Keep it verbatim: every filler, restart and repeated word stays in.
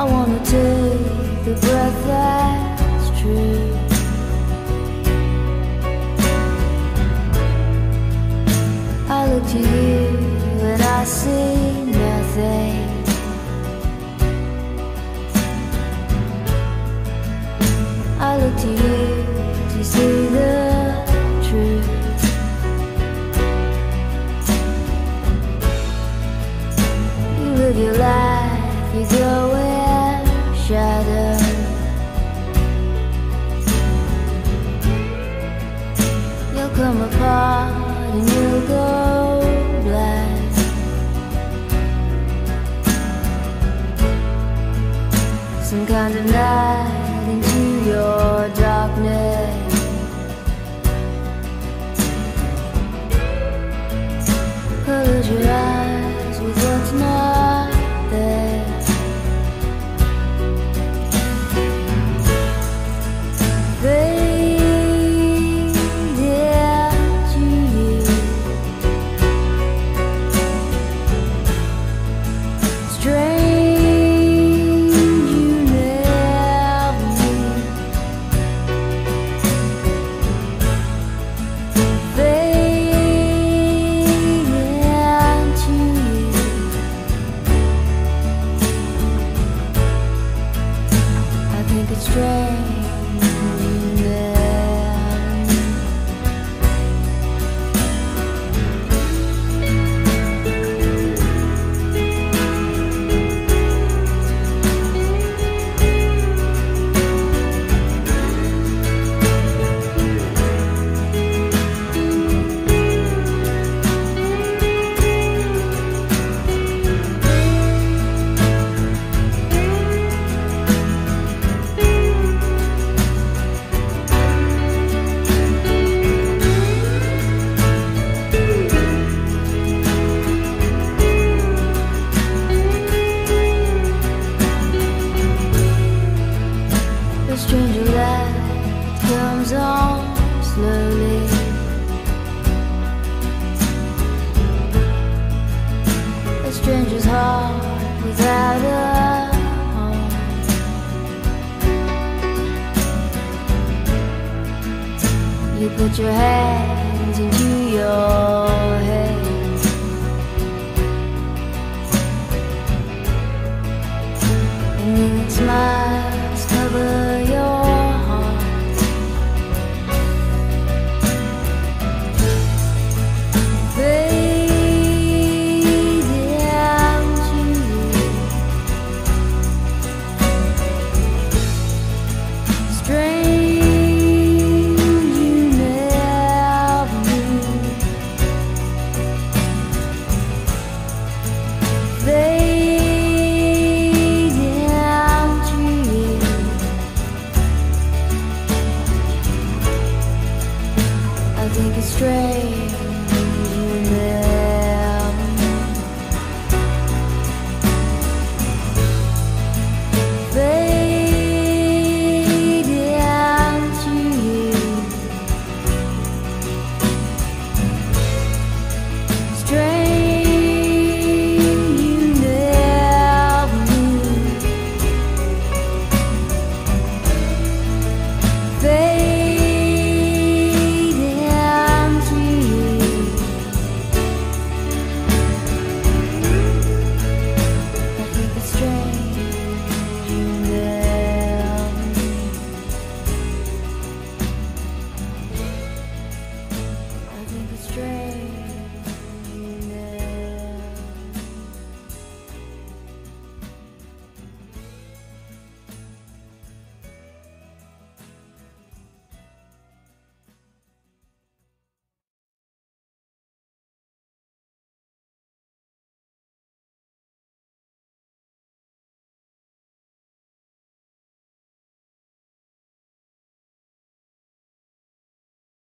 wanna take the breath that's true. I look to you and I see nothing. I look to you to see the truth. You live your life, you go in shadow. You'll come apart and you'll go black. Some kind of night into your darkness. Close your eyes with what's not there. Fade into you. Strange you never meet. Fade into you. I think it's strange you never meet. The stranger light comes on slowly. A stranger's heart without a home. You put your hands into your head. And then it smiles.